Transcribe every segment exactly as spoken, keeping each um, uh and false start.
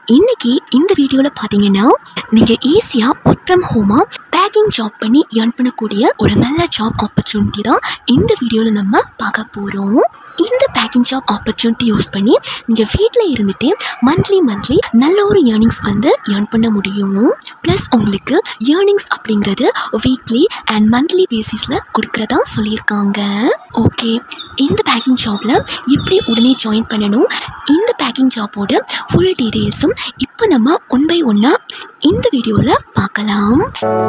இன்னைக்கு இந்த வீடியோல பாத்தீங்கன்னா நீங்க ஈஸியா ஒர்க் ஃப்ரம் ஹோமா பேக்கிங் ஜாப் பண்ணி earn பண்ணக்கூடிய ஒரு நல்ல ஜாப் ஆப்பர்ச்சுனிட்டி தான் இந்த வீடியோல நம்ம பார்க்க போறோம். இந்த பேக்கிங் ஜாப் ஆப்பர்ச்சுனிட்டி யூஸ் பண்ணி நீங்க வீட்ல இருந்துட்டே மந்த்லி மந்த்லி நல்ல ஒரு earnings வந்து earn பண்ண முடியும். ப்ளஸ் உங்களுக்கு earnings அப்படிங்கிறது வீக்லி அண்ட் மந்த்லி பேசிஸ்ல கொடுக்கறதா சொல்லியிருக்காங்க. ஓகே, இந்த பேக்கிங் ஜாப்ல எப்படி உடனே ஜாயின் பண்ணணும், இந்த பேக்கிங் ஜாப்போட ஃபுல் டீடைல்ஸும் இப்போ நம்ம ஒன் பை ஒன்னா இந்த வீடியோல பார்க்கலாம்.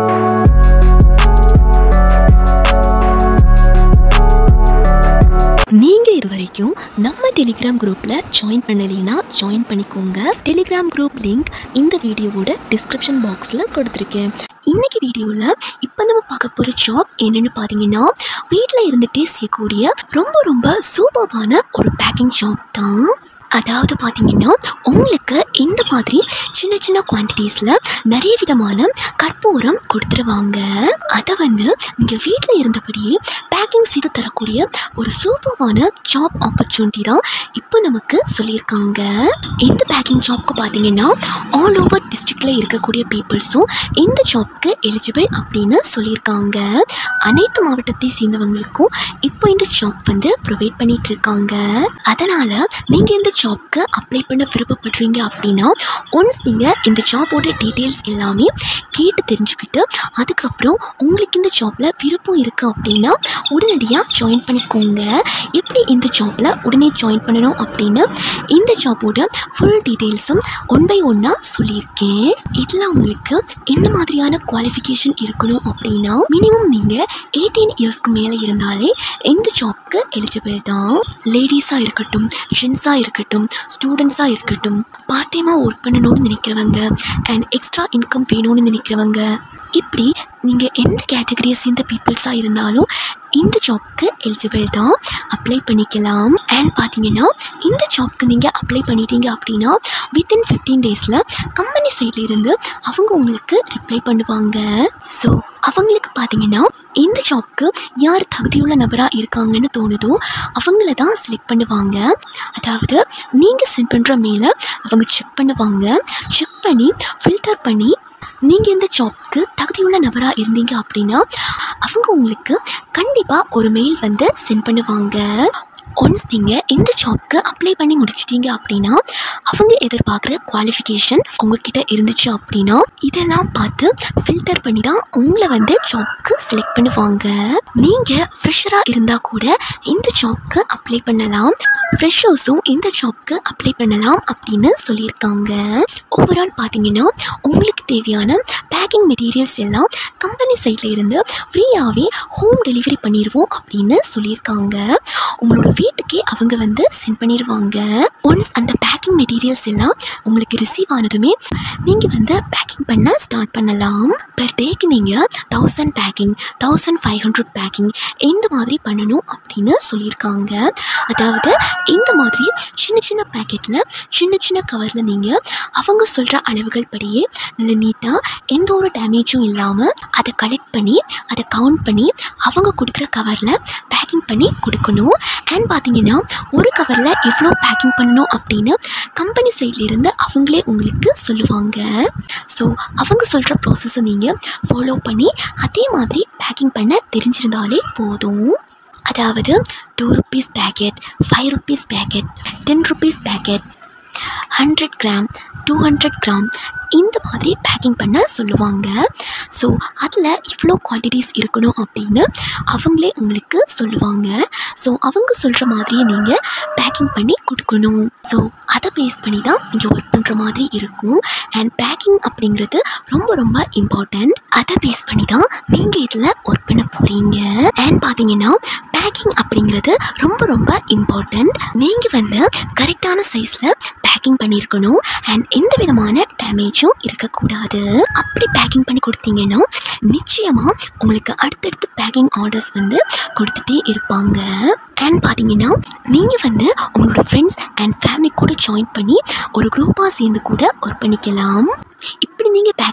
நீங்கள் இது வரைக்கும் நம்ம டெலிகிராம் குரூப்பில் ஜாயின் பண்ணலைன்னா ஜாயின் பண்ணிக்கோங்க. டெலிகிராம் குரூப் லிங்க் இந்த வீடியோவோட டிஸ்கிரிப்ஷன் பாக்ஸில் கொடுத்துருக்கேன். இன்னைக்கு வீடியோவில் இப்போ நம்ம பார்க்க போகிற ஜாப் என்னென்னு பார்த்தீங்கன்னா வீட்டில் இருந்துகிட்டே செய்யக்கூடிய ரொம்ப ரொம்ப சூப்பர்பான ஒரு பேக்கிங் ஜாப் தான். அதாவது பார்த்தீங்கன்னா உங்களுக்கு இந்த மாதிரி சின்ன சின்ன குவான்டிட்டிஸில் நிறைய விதமான கற்பூரம் கொடுத்துருவாங்க. அதை வந்து நீங்கள் வீட்டில் இருந்தபடியே பேக்கிங் செய்து தரக்கூடிய ஒரு சூப்பர்வான ஜாப் ஆப்பர்ச்சுனிட்டி தான் இப்போ நமக்கு சொல்லியிருக்காங்க. இந்த பேக்கிங் ஜாப்க்கு பார்த்தீங்கன்னா ஆல் ஓவர் டிஸ்ட்ரிக்டில் இருக்கக்கூடிய பீப்புள்ஸும் இந்த ஜாப்க்கு எலிஜிபிள் அப்படின்னு சொல்லியிருக்காங்க. அனைத்து மாவட்டத்தை சேர்ந்தவங்களுக்கும் இப்போ இந்த ஜாப் வந்து ப்ரொவைட் பண்ணிட்டு இருக்காங்க. அதனால் நீங்கள் இந்த ஜாப்க்கு அப்ளை பண்ண விருப்பப்படுறீங்க அப்படின்னா ஒன்ஸ் நீங்கள் இந்த ஜாபோட டீட்டெயில்ஸ் எல்லாமே கேட்டு தெரிஞ்சுக்கிட்டு அதுக்கப்புறம் உங்களுக்கு இந்த ஜாப்பில் விருப்பம் இருக்குது அப்படின்னா உடனடியாக ஜாயின் பண்ணிக்கோங்க. எப்படி இந்த ஜாப்பில் உடனே ஜாயின் பண்ணணும் அப்படின்னு இந்த ஜாபோட ஃபுல் டீட்டெயில்ஸும் ஒன் பை ஒன்னாக சொல்லியிருக்கேன். இதில் உங்களுக்கு என்ன மாதிரியான குவாலிஃபிகேஷன் இருக்கணும் அப்படின்னா மினிமம் நீங்கள் எயிட்டீன் இயர்ஸ்க்கு மேலே இருந்தாலே இந்த ஜாப்க்கு எலிஜிபிள் தான். லேடிஸாக இருக்கட்டும், ஜென்ஸாக இருக்கட்டும், ஸ்டூடெண்ட்ஸாக இருக்கட்டும், பார்ட் டைமாக ஒர்க் பண்ணணும்னு நினைக்கிறவங்க அண்ட் எக்ஸ்ட்ரா இன்கம் வேணும்னு நினைக்கிறவங்க, இப்படி நீங்கள் எந்த கேட்டகரியை சேர்ந்த பீப்புள்ஸாக இருந்தாலும் இந்த ஜாப்க்கு எலிஜிபிள் தான், அப்ளை பண்ணிக்கலாம். அண்ட் பார்த்தீங்கன்னா இந்த ஜாப்க்கு நீங்கள் அப்ளை பண்ணிட்டீங்க அப்படின்னா வித்தின் ஃபிஃப்டீன் டேஸில் கம்பெனி சைடில் இருந்து அவங்க உங்களுக்கு ரிப்ளை பண்ணுவாங்க. ஸோ அவங்களுக்கு பார்த்தீங்கன்னா இந்த ஜாப்க்கு யார் தகுதியுள்ள நபராக இருக்காங்கன்னு தோணுதோ அவங்கள தான் செலக்ட் பண்ணுவாங்க. அதாவது நீங்கள் சென்ட் பண்ணுற மெயிலை அவங்க செக் பண்ணுவாங்க. செக் பண்ணி ஃபில்டர் பண்ணி நீங்கள் இந்த ஜாப்க்கு தகுதியுள்ள நபராக இருந்தீங்க அப்படின்னா அவங்க உங்களுக்கு கண்டிப்பாக ஒரு மெயில் வந்து சென்ட் பண்ணுவாங்க. ஒன்ஸ் நீங்கள் இந்த ஜாப்க்கு அப்ளை பண்ணி முடிச்சிட்டிங்க அப்படின்னா அவங்க எதிர்பார்க்குற குவாலிஃபிகேஷன் உங்ககிட்ட இருந்துச்சு அப்படின்னா இதெல்லாம் பார்த்து ஃபில்டர் பண்ணி தான் உங்களை வந்து ஜாப்க்கு செலக்ட் பண்ணுவாங்க. நீங்கள் ஃப்ரெஷராக இருந்தால் கூட இந்த ஜாப்க்கு அப்ளை பண்ணலாம், ஃப்ரெஷர்ஸும் இந்த ஜாப்க்கு அப்ளை பண்ணலாம் அப்படின்னு சொல்லியிருக்காங்க. ஓவரால் பார்த்தீங்கன்னா உங்களுக்கு தேவையான பேக்கிங் மெட்டீரியல்ஸ் எல்லாம் கம்பெனி சைடில் இருந்து ஃப்ரீயாகவே ஹோம் டெலிவரி பண்ணிடுவோம் அப்படின்னு சொல்லியிருக்காங்க. உங்களோட வீட்டுக்கே அவங்க வந்து சென்ட் பண்ணிடுவாங்க. ஒன்ஸ் அந்த பேக்கிங் மெட்டீரியல்ஸ் எல்லாம் உங்களுக்கு ரிசீவ் ஆனதுமே நீங்கள் வந்து பேக்கிங் பண்ண ஸ்டார்ட் பண்ணலாம். பெர் டேக்கு நீங்கள் thousand packing thousand five hundred packing இந்த மாதிரி பண்ணணும் அப்படின்னு சொல்லியிருக்காங்க. அதாவது இந்த மாதிரி சின்ன சின்ன பேக்கெட்டில் சின்ன சின்ன கவரில் நீங்கள் அவங்க சொல்கிற அளவுகள் படியே நல்ல நீட்டாக எந்த ஒரு டேமேஜும் இல்லாமல் அதை கலெக்ட் பண்ணி அதை கவுண்ட் பண்ணி அவங்க கொடுக்குற கவரில் பேக்கிங் பண்ணி கொடுக்கணும். அண்ட் பார்த்தீங்கன்னா ஒரு கவரில் எவ்வளோ பேக்கிங் பண்ணணும் அப்படின்னு கம்பெனி சைடில் இருந்து அவங்களே உங்களுக்கு சொல்லுவாங்க. ஸோ அவங்க சொல்கிற ப்ராசஸை நீங்கள் ஃபாலோ பண்ணி அதே மாதிரி பேக்கிங் பண்ண தெரிஞ்சிருந்தாலே போதும். அதாவது two rupees packet, five rupees packet, ten rupees packet, hundred gram, two hundred gram இந்த மாதிரி பேக்கிங் பண்ண சொல்லுவாங்க. ஸோ அதில் எவ்வளோ குவான்டிட்டிஸ் இருக்கணும் அப்படின்னு அவங்களே உங்களுக்கு சொல்லுவாங்க. ஸோ அவங்க சொல்கிற மாதிரியே நீங்கள் பேக்கிங் பண்ணி கொடுக்கணும். ஸோ அதை பேஸ் பண்ணி தான் நீங்கள் ஒர்க் பண்ணுற மாதிரி இருக்கும். அண்ட் பேக்கிங் அப்படிங்கிறது ரொம்ப ரொம்ப இம்பார்ட்டண்ட். அதை பேஸ் பண்ணி தான் நீங்கள் இதில் ஒர்க் பண்ண போகிறீங்க. அண்ட் பார்த்தீங்கன்னா பேக்கிங் அப்படிங்கிறது ரொம்ப ரொம்ப இம்பார்ட்டண்ட். நீங்கள் வந்து கரெக்டான சைஸில் பேக்கிங் பண்ணியிருக்கணும் அண்ட் எந்த விதமான டேமேஜும் இருக்கக்கூடாது. அப்படி பேக்கிங் பண்ணி கொடுத்தீங்கன்னா நிச்சயமாக உங்களுக்கு அடுத்தடுத்து பேக்கிங் ஆர்டர்ஸ் வந்து கொடுத்துட்டே இருப்பாங்க. அண்ட் பார்த்தீங்கன்னா நீங்கள் வந்து உங்களோட ஃப்ரெண்ட்ஸ் அண்ட் ஃபேமிலி கூட ஜாயின் பண்ணி ஒரு குரூப்பாக சேர்ந்து கூட ஒர்க் பண்ணிக்கலாம். இப்படி நீங்கள் பேக்கிங்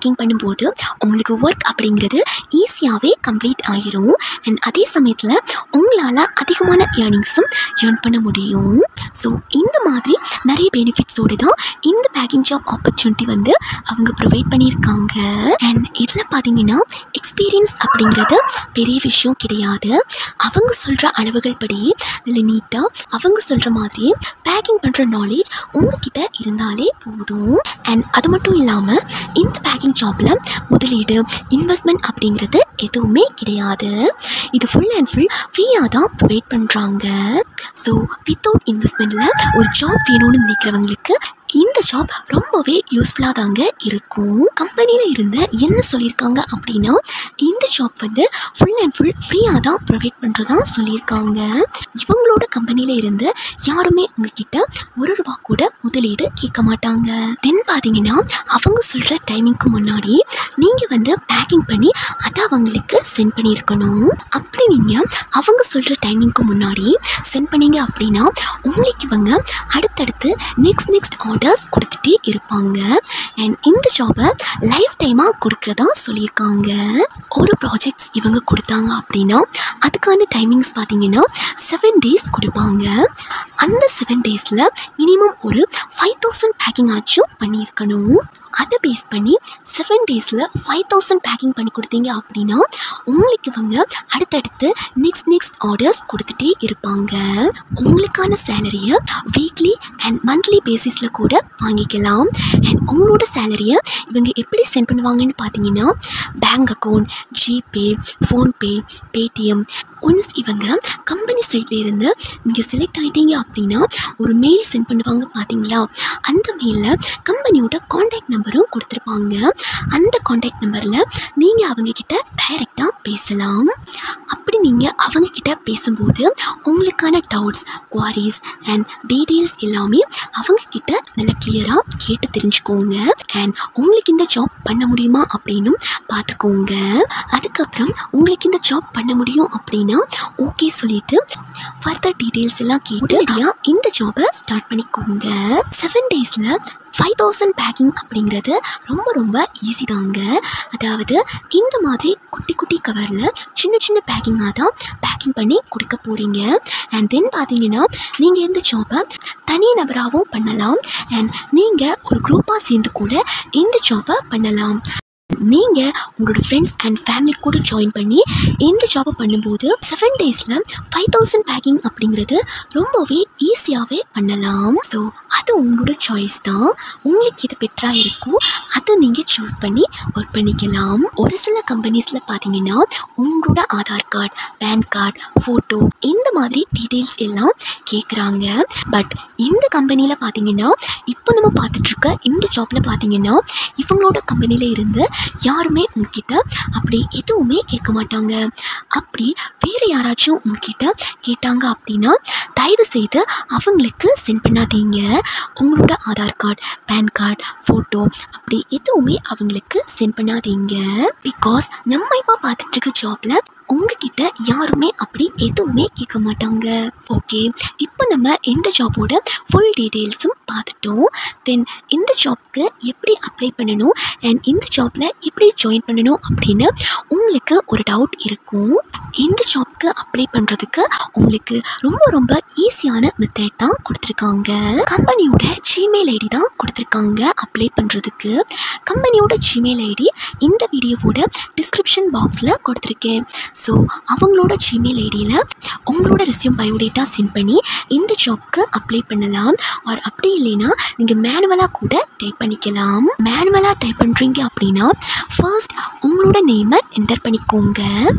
பேக்கிங் பண்ணும்போது உங்களுக்கு ஒர்க் அப்படிங்கிறது ஈஸியாகவே கம்ப்ளீட் ஆகிரும். அண்ட் அதே சமயத்தில் உங்களால் அதிகமான ஏர்னிங்ஸும் ஏர்ன் பண்ண முடியும். ஸோ இந்த மாதிரி நிறைய பெனிஃபிட்ஸோடு தான் இந்த பேக்கிங் ஜாப் ஆப்பர்ச்சுனிட்டி வந்து அவங்க ப்ரொவைட் பண்ணியிருக்காங்க. அண்ட் இதில் பார்த்தீங்கன்னா எக்ஸ்பீரியன்ஸ் அப்படிங்கிறது பெரிய விஷயம் கிடையாது. அவங்க சொல்கிற அளவுகள் படி இதில் நீட்டாக அவங்க சொல்கிற மாதிரியே பேக்கிங் பண்ணுற நாலேஜ் உங்ககிட்ட இருந்தாலே போதும். அண்ட் அது மட்டும் இல்லாமல் இந்த பேக்கிங் ஜாப்பில் முதலீடு இன்வெஸ்ட்மெண்ட் அப்படிங்கிறது எதுவுமே கிடையாது. இது ஃபுல் அண்ட் ஃபுல் ஃப்ரீயாக தான் ப்ரொவைட் பண்ணுறாங்க. ஸோ வித்தவுட் இன்வெஸ்ட்மெண்ட்டில் ஒரு ஜாப் வேணும்னு நினைக்கிறவங்களுக்கு இந்த ஜாப் ரொம்பவே யூஸ்ஃபுல்லாக தாங்க இருக்கும். கம்பெனியில் இருந்து என்ன சொல்லியிருக்காங்க அப்படின்னா இந்த ஜாப் வந்து ஃபுல் அண்ட் ஃபுல் ஃப்ரீயாக தான் ப்ரொவைட் பண்ணுறதா சொல்லியிருக்காங்க. இவங்களோட கம்பெனியில் இருந்து யாருமே உங்ககிட்ட ஒரு ரூபா கூட முதலீடு கேட்க மாட்டாங்க. தென் பார்த்தீங்கன்னா அவங்க சொல்கிற டைமிங்க்கு முன்னாடி நீங்கள் வந்து பேக்கிங் பண்ணி அதை அவங்களுக்கு சென்ட் பண்ணியிருக்கணும். அப்படி நீங்கள் அவங்க சொல்கிற டைமிங்க்கு முன்னாடி சென்ட் பண்ணீங்க அப்படின்னா உங்களுக்கு இவங்க அடுத்தடுத்து நெக்ஸ்ட் நெக்ஸ்ட் ஆர்டர்ஸ் கொடுத்துட்டே இருப்பாங்க. அண்ட் இந்த ஜாபை லைஃப் டைமாக கொடுக்குறதா சொல்லியிருக்காங்க. ஒரு ப்ராஜெக்ட்ஸ் இவங்க கொடுத்தாங்க அப்படின்னா அதுக்கான டைமிங்ஸ் பார்த்தீங்கன்னா செவன் டேஸ் கொடுப்பாங்க. அந்த செவன் டேஸில் மினிமம் ஒரு ஃபைவ் தௌசண்ட் பேக்கிங் ஆச்சும் பண்ணியிருக்கணும். அதை பேஸ் பண்ணி செவன் டேஸில் ஃபைவ் தௌசண்ட் பேக்கிங் பண்ணி கொடுத்தீங்க அப்படின்னா உங்களுக்கு இவங்க அடுத்தடுத்து நெக்ஸ்ட் நெக்ஸ்ட் ஆர்டர்ஸ் கொடுத்துட்டே இருப்பாங்க. உங்களுக்கான சேலரியை வீக்லி அண்ட் மந்த்லி பேசிஸில் கூட வாங்கிக்கலாம். அண்ட் உங்களோட சேலரியை இவங்க எப்படி சென்ட் பண்ணுவாங்கன்னு பார்த்தீங்கன்னா bank account, GPay, PhonePe, Paytm. Once இவங்க கம்பெனி சைட்ல இருந்து நீங்கள் செலக்ட் ஆகிட்டீங்க அப்படின்னா ஒரு மெயில் சென்ட் பண்ணுவாங்க பார்த்தீங்களா, அந்த மெயிலில் கம்பெனியோட காண்டாக்ட் நம்பரும் கொடுத்துருப்பாங்க. அந்த காண்டாக்ட் நம்பரில் நீங்கள் அவங்கக்கிட்ட டைரெக்டாக பேசலாம். அப்படி நீங்கள் அவங்கக்கிட்ட பேசும்போது உங்களுக்கான டவுட்ஸ், குவாரிஸ் அண்ட் டீட்டெயில்ஸ் எல்லாமே அவங்கக்கிட்ட நல்லா கிளியராக கேட்டு தெரிஞ்சுக்கோங்க. அண்ட் உங்களுக்கு இந்த ஜாப் பண்ண முடியுமா அப்படின்னு பார்த்துக்கோங்க. அதுக்கப்புறம் உங்களுக்கு இந்த ஜாப் பண்ண முடியும் அப்படின்னா ஓகே சொல்லிட்டு ஃபர்தர் டீட்டெயில்ஸ் எல்லாம் கேட்டு இந்த ஜாபை ஸ்டார்ட் பண்ணிக்கோங்க. செவன் டேஸில் ஃபைவ் தௌசண்ட் பேக்கிங் அப்படிங்கிறது ரொம்ப ரொம்ப ஈஸி தாங்க. அதாவது இந்த மாதிரி குட்டி குட்டி கவரில் சின்ன சின்ன பேக்கிங்காக தான் பேக்கிங் பண்ணி கொடுக்க போகிறீங்க. அண்ட் தென் பார்த்தீங்கன்னா நீங்கள் இந்த ஜாபை தனி நபராகவும் பண்ணலாம். அண்ட் நீங்கள் ஒரு குரூப்பாக சேர்ந்து கூட இந்த ஜாபை பண்ணலாம். நீங்கள் உங்களோட ஃப்ரெண்ட்ஸ் அண்ட் ஃபேமிலி கூட ஜாயின் பண்ணி இந்த ஜாபை பண்ணும்போது செவன் டேஸில் ஃபைவ் தௌசண்ட் பேக்கிங் அப்படிங்கிறது ரொம்பவே ஈஸியாகவே பண்ணலாம். ஸோ அது உங்களோட சாய்ஸ் தான். உங்களுக்கு எது பெட்டராக இருக்கும் அதை நீங்கள் சூஸ் பண்ணி ஒர்க் பண்ணிக்கலாம். ஒரு சில கம்பெனிஸில் பார்த்தீங்கன்னா உங்களோட Aadhaar card, PAN card, photo இந்த மாதிரி டீட்டெயில்ஸ் எல்லாம் கேட்குறாங்க. பட் இந்த கம்பெனியில் பார்த்தீங்கன்னா இப்போ நம்ம பார்த்துட்ருக்க இந்த ஜாப்பில் பார்த்தீங்கன்னா இவங்களோட கம்பெனியில் இருந்து யாருமே உங்ககிட்ட அப்படி எதுவுமே கேட்க மாட்டாங்க. அப்படி வேறு யாராச்சும் உங்ககிட்ட கேட்டாங்க அப்படின்னா தயவு செய்து அவங்களுக்கு சென்ட் பண்ணாதீங்க. உங்களோட Aadhaar card, PAN card, photo அப்படி எதுவுமே அவங்களுக்கு சென்ட் பண்ணாதீங்க. பிகாஸ் நம்ம இப்போ பார்த்துட்டு இருக்க ஜாப்பில் உங்ககிட்ட யாருமே அப்படி எதுவுமே கேட்க மாட்டாங்க. ஓகே, இப்போ நம்ம இந்த ஜாபோட ஃபுல் டீட்டெயில்ஸும் பார்த்துட்டோம். தென் இந்த ஜாப்க்கு எப்படி அப்ளை பண்ணணும் அண்ட் இந்த ஜாப்பில் எப்படி ஜாயின் பண்ணணும் அப்படின்னு உங்களுக்கு ஒரு டவுட் இருக்கும். இந்த ஜாப்க்கு அப்ளை பண்ணுறதுக்கு உங்களுக்கு ரொம்ப ரொம்ப ஈஸியான மெத்தட் தான் கொடுத்துருக்காங்க. கம்பெனியோட ஜிமெயில் ஐடி தான் கொடுத்துருக்காங்க அப்ளை பண்ணுறதுக்கு. கம்பெனியோட ஜிமெயில் ஐடி இந்த வீடியோவோட டிஸ்கிரிப்ஷன் பாக்ஸில் கொடுத்துருக்கேன். ஸோ அவங்களோட ஜிமெயில் ஐடியில் உங்களோட ரெஸ்யூம் பயோடேட்டா சென்ட் பண்ணி இந்த ஜாப்க்கு அப்ளை பண்ணலாம். ஆர் அப்படி இல்லைன்னா நீங்கள் மேனுவலாக கூட டைப் பண்ணிக்கலாம். மேனுவலாக டைப் பண்ணுறீங்க அப்படின்னா ஃபர்ஸ்ட் உங்களோட நேமை என்டர் பண்ணிக்கோங்க.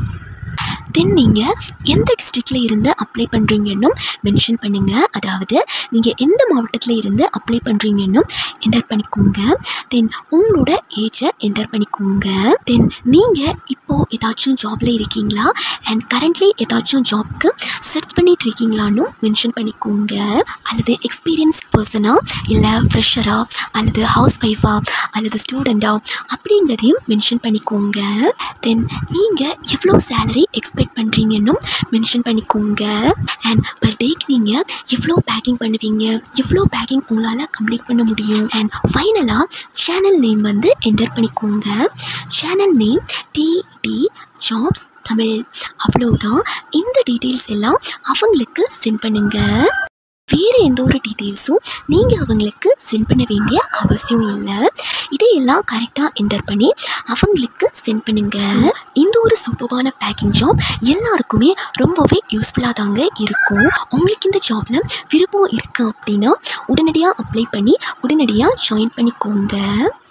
தென் நீங்கள் எந்த டிஸ்ட்ரிக்டில் இருந்து அப்ளை பண்ணுறீங்கன்னு மென்ஷன் பண்ணுங்கள். அதாவது நீங்கள் எந்த மாவட்டத்தில் இருந்து அப்ளை பண்ணுறீங்கன்னு என்டர் பண்ணிக்கோங்க. தென் உங்களோட ஏஜை என்டர் பண்ணிக்கோங்க. தென் நீங்கள் இப்போது ஏதாச்சும் ஜாபில் இருக்கீங்களா அண்ட் கரண்ட்லி ஏதாச்சும் ஜாப்க்கு சர்ச் பண்ணிகிட்டு இருக்கீங்களான்னு மென்ஷன் பண்ணிக்கோங்க. அல்லது எக்ஸ்பீரியன்ஸ் பர்சனாக இல்லை ஃப்ரெஷராக அல்லது ஹவுஸ் ஒய்ஃபாக அல்லது ஸ்டூடெண்ட்டாக அப்படிங்கிறதையும் மென்ஷன் பண்ணிக்கோங்க. தென் நீங்கள் எவ்வளோ சேலரி எக்ஸ்பெக்ட் பண்ணுறீங்கன்னு மென்ஷன் பண்ணிக்கோங்க. அண்ட் பர் டேக்கு நீங்கள் எவ்வளோ பேக்கிங் பண்ணுவீங்க, எவ்வளோ பேக்கிங் உங்களால் கம்ப்ளீட் பண்ண முடியும். அண்ட் ஃபைனலாக சேனல் நேம் வந்து என்டர் பண்ணிக்கோங்க. Channel name DD jobs Tamil. அவ்வளோதான். இந்த டீட்டெயில்ஸ் எல்லாம் அவங்களுக்கு சென்ட் பண்ணுங்கள். வேறு எந்த ஒரு டீட்டெயில்ஸும் நீங்கள் அவங்களுக்கு சென்ட் பண்ண வேண்டிய அவசியம் இல்லை. இதையெல்லாம் கரெக்டாக என்டர் பண்ணி அவங்களுக்கு சென்ட் பண்ணுங்க. இந்த ஒரு சூப்பரான பேக்கிங் ஜாப் எல்லாருக்குமே ரொம்பவே யூஸ்ஃபுல்லாக தாங்க இருக்கும். உங்களுக்கு இந்த ஜாப்பில் விருப்பம் இருக்குது அப்படின்னா உடனடியாக அப்ளை பண்ணி உடனடியாக ஜாயின் பண்ணிக்கோங்க.